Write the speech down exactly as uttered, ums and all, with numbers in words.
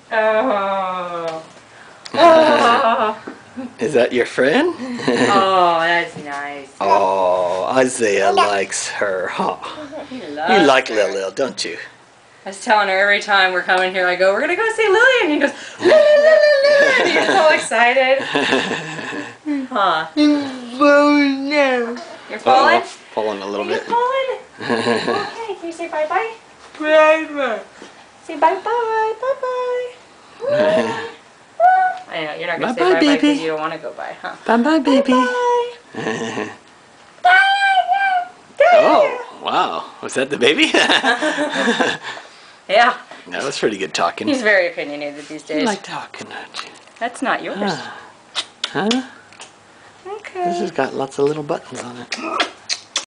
Oh. Oh. Is that your friend? Oh, that's nice. Oh, Isaiah likes her, huh? He You loves like her. Lil, don't you? I was telling her every time we're coming here, I go, we're going to go see Lillian. And he goes, Lillian, and he gets all excited. Huh. You're falling? Uh-oh, falling a little Are you bit. falling? Okay, can you say bye-bye? Bye-bye. Say bye-bye, bye-bye. I know, you're not going to say Bye-bye, bye-bye because baby. you don't want to go bye, huh? Bye-bye, baby. Bye-bye. Oh, wow. Was that the baby? Yeah. That was pretty good talking. He's very opinionated these days. You like talking, don't you? That's not yours. Huh? Huh? Okay. This has got lots of little buttons on it.